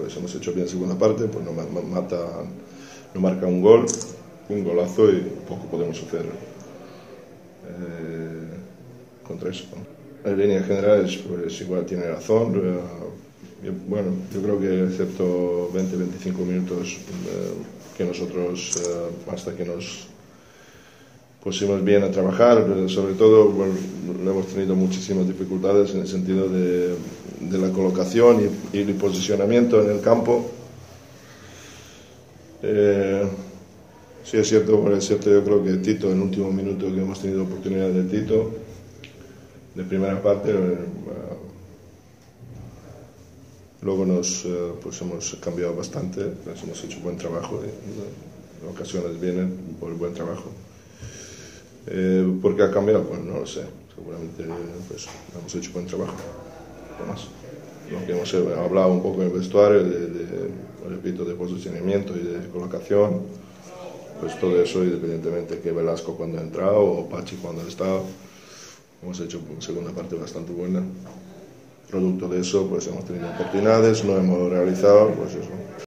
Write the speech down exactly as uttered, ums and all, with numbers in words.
pues hemos hecho bien segunda parte, pues no mata, no marca un gol, un golazo y poco podemos hacer eh, contra eso. En líneas generales, pues igual tiene razón. Eh, yo, bueno, yo creo que excepto veinte a veinticinco minutos eh, que nosotros, eh, hasta que nos pusimos bien a trabajar, pero sobre todo bueno, hemos tenido muchísimas dificultades en el sentido de, de la colocación y, y el posicionamiento en el campo. Eh, sí es cierto, es cierto, yo creo que Tito, en el último minuto que hemos tenido oportunidad de Tito, de primera parte, eh, luego nos eh, pues hemos cambiado bastante, pues hemos hecho buen trabajo, y, en ocasiones vienen por el buen trabajo. Eh, ¿Por qué ha cambiado? Pues no lo sé, seguramente pues, hemos hecho buen trabajo. Además, lo que hemos hablado un poco en el vestuario, de, de, repito, de posicionamiento y de colocación, pues todo eso, independientemente que Velasco cuando ha entrado o Pachi cuando ha estado, hemos hecho una segunda parte bastante buena. Producto de eso, pues hemos tenido oportunidades, no hemos realizado, pues eso.